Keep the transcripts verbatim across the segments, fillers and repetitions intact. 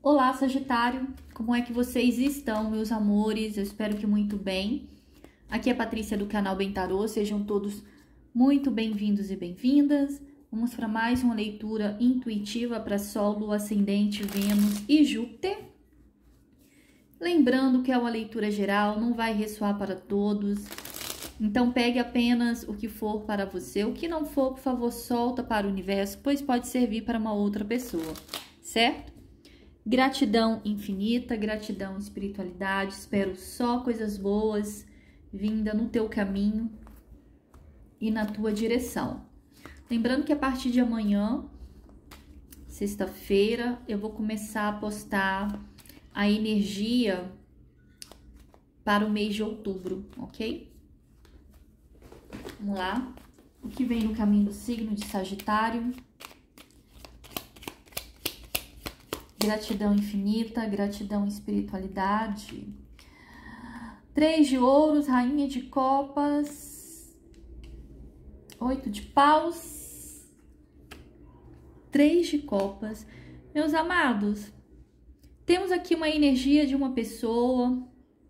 Olá, Sagitário! Como é que vocês estão, meus amores? Eu espero que muito bem. Aqui é a Patrícia do canal Bem Tarô. Sejam todos muito bem-vindos e bem-vindas. Vamos para mais uma leitura intuitiva para Sol, Lua, Ascendente, Vênus e Júpiter. Lembrando que é uma leitura geral, não vai ressoar para todos. Então pegue apenas o que for para você. O que não for, por favor, solta para o universo, pois pode servir para uma outra pessoa, certo? Gratidão infinita, gratidão espiritualidade, espero só coisas boas vinda no teu caminho e na tua direção. Lembrando que a partir de amanhã, sexta-feira, eu vou começar a postar a energia para o mês de outubro, ok? Vamos lá. O que vem no caminho do signo de Sagitário? Gratidão infinita, gratidão espiritualidade. Três de ouros, rainha de copas. Oito de paus. Três de copas. Meus amados, temos aqui uma energia de uma pessoa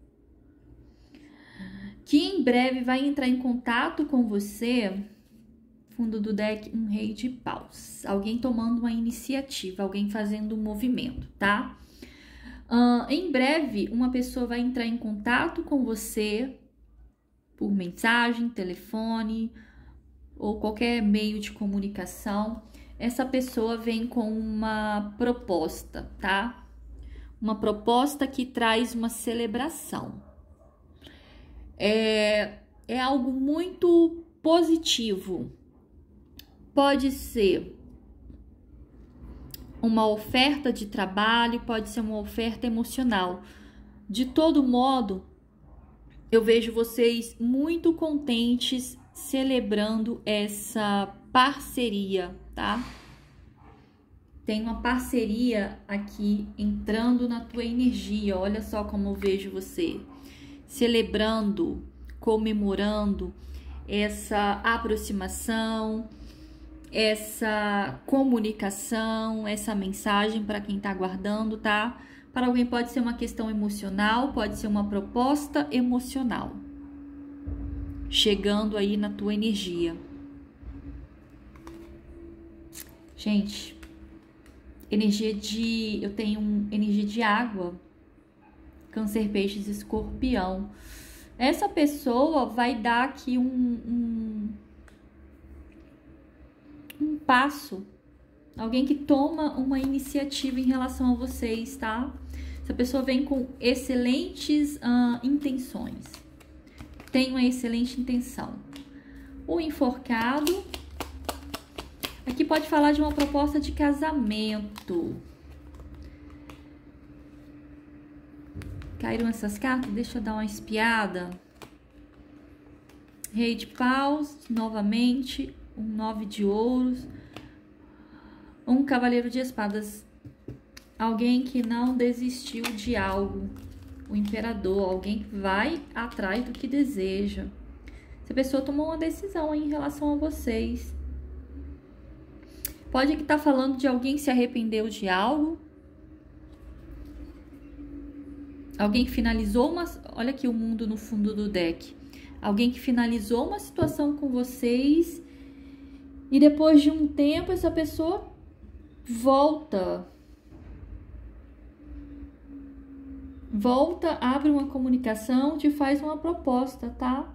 que em breve vai entrar em contato com você. Fundo do deck, um rei de paus. Alguém tomando uma iniciativa, alguém fazendo um movimento, tá? Uh, em breve, uma pessoa vai entrar em contato com você por mensagem, telefone ou qualquer meio de comunicação. Essa pessoa vem com uma proposta, tá? Uma proposta que traz uma celebração. É, é algo muito positivo. Pode ser uma oferta de trabalho, pode ser uma oferta emocional. De todo modo, eu vejo vocês muito contentes celebrando essa parceria, tá? Tem uma parceria aqui entrando na tua energia. Olha só como eu vejo você celebrando, comemorando essa aproximação, essa comunicação, essa mensagem para quem tá aguardando, tá? Para alguém pode ser uma questão emocional, pode ser uma proposta emocional chegando aí na tua energia. Gente, energia de... eu tenho um, energia de água, Câncer, Peixes, Escorpião. Essa pessoa vai dar aqui um... um um passo, alguém que toma uma iniciativa em relação a vocês, tá? Essa pessoa vem com excelentes uh, intenções, tem uma excelente intenção. O enforcado, aqui pode falar de uma proposta de casamento. Caíram essas cartas? Deixa eu dar uma espiada. Rei de paus, novamente. Um nove de ouros, um cavaleiro de espadas, alguém que não desistiu de algo, o imperador, alguém que vai atrás do que deseja. Essa pessoa tomou uma decisão em relação a vocês. Pode que tá falando de alguém que se arrependeu de algo, alguém que finalizou uma... olha aqui o mundo no fundo do deck. Alguém que finalizou uma situação com vocês e depois de um tempo essa pessoa volta. Volta, abre uma comunicação, te faz uma proposta, tá?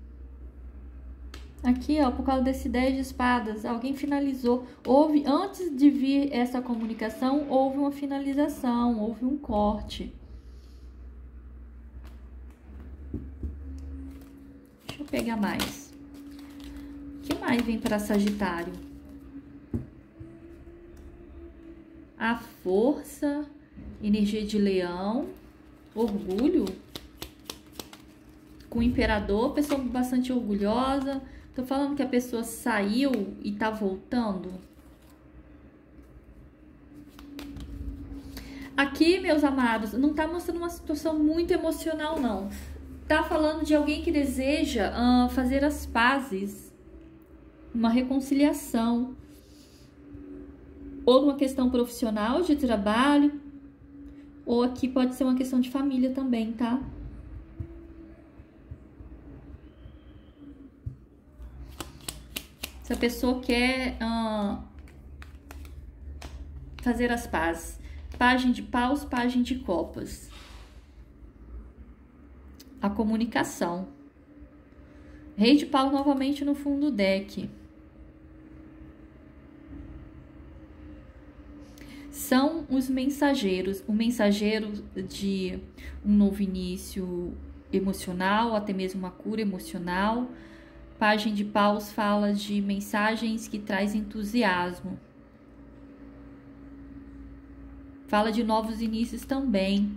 Aqui, ó, por causa desse dez de espadas, alguém finalizou. Houve, antes de vir essa comunicação, houve uma finalização, houve um corte. Deixa eu pegar mais. O que mais vem para Sagitário? A força, energia de leão, orgulho. Com o imperador, pessoa bastante orgulhosa. Tô falando que a pessoa saiu e tá voltando. Aqui, meus amados, não tá mostrando uma situação muito emocional, não. Tá falando de alguém que deseja uh, fazer as pazes. Uma reconciliação, ou numa questão profissional de trabalho, Ou aqui pode ser uma questão de família também, tá? Se a pessoa quer uh, fazer as pazes. Pajem de paus, pajem de copas. A comunicação. Rei de pau novamente no fundo do deck. São os mensageiros. O mensageiro de um novo início emocional, até mesmo uma cura emocional. Pajem de paus fala de mensagens que traz entusiasmo. Fala de novos inícios também.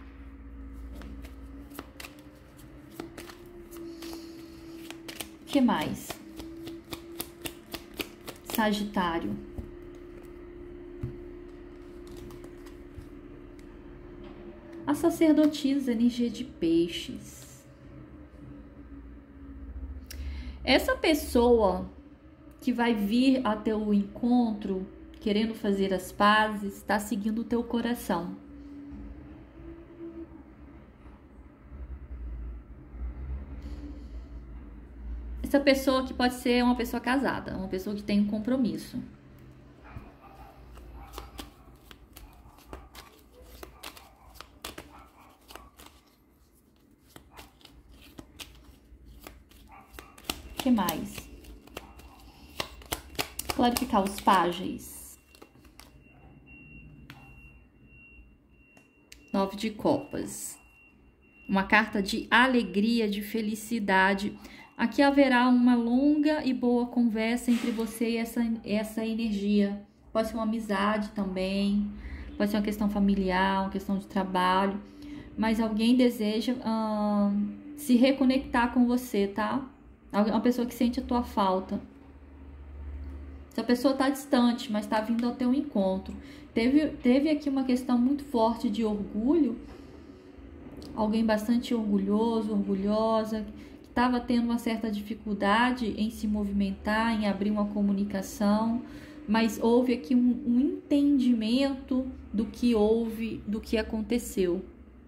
O que mais? Sagitário. A sacerdotisa, energia de peixes. Essa pessoa que vai vir até o encontro, querendo fazer as pazes, está seguindo o teu coração. Essa pessoa que pode ser uma pessoa casada, uma pessoa que tem um compromisso. O que mais? Clarificar os pajes. Nove de copas. Uma carta de alegria, de felicidade. Aqui haverá uma longa e boa conversa entre você e essa, essa energia. Pode ser uma amizade também. Pode ser uma questão familiar, uma questão de trabalho. Mas alguém deseja hum, se reconectar com você, tá? Uma pessoa que sente a tua falta. Essa pessoa tá distante, mas tá vindo ao teu encontro. Teve, teve aqui uma questão muito forte de orgulho. Alguém bastante orgulhoso, orgulhosa, que estava tendo uma certa dificuldade em se movimentar, em abrir uma comunicação. Mas houve aqui um, um entendimento do que houve, do que aconteceu.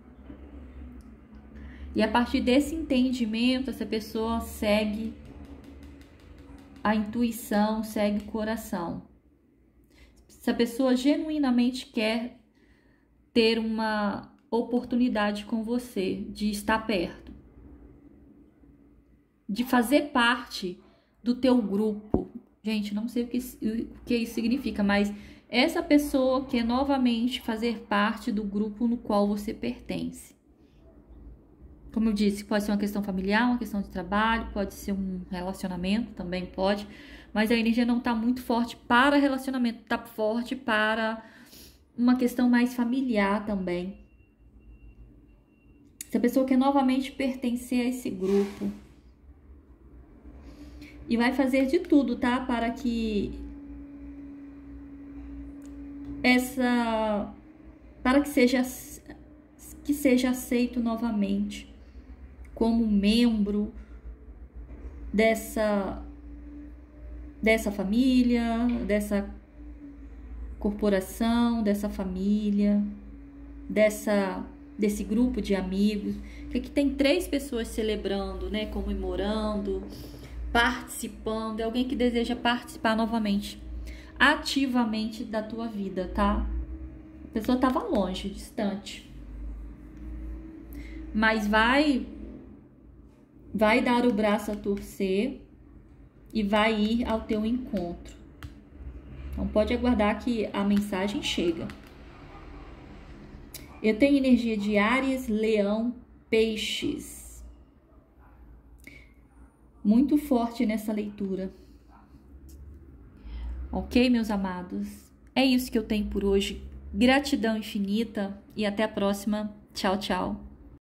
E a partir desse entendimento, essa pessoa segue a intuição, segue o coração. Se a pessoa genuinamente quer ter uma oportunidade com você, de estar perto, de fazer parte do teu grupo. Gente, não sei o que, o que isso significa, mas essa pessoa quer novamente fazer parte do grupo no qual você pertence. Como eu disse, pode ser uma questão familiar, uma questão de trabalho, pode ser um relacionamento, também pode. Mas a energia não está muito forte para relacionamento, está forte para uma questão mais familiar também. Se a pessoa quer novamente pertencer a esse grupo. E vai fazer de tudo, tá? Para que essa... Para que seja, que seja aceito novamente como membro dessa, dessa família, dessa corporação, dessa família, dessa, desse grupo de amigos. Que aqui tem três pessoas celebrando, né, comemorando, participando. É alguém que deseja participar novamente, ativamente da tua vida, tá? A pessoa estava longe, distante. Mas vai... Vai dar o braço a torcer e vai ir ao teu encontro. Então, pode aguardar que a mensagem chega. Eu tenho energia de Áries, Leão, Peixes. Muito forte nessa leitura. Ok, meus amados? É isso que eu tenho por hoje. Gratidão infinita e até a próxima. Tchau, tchau.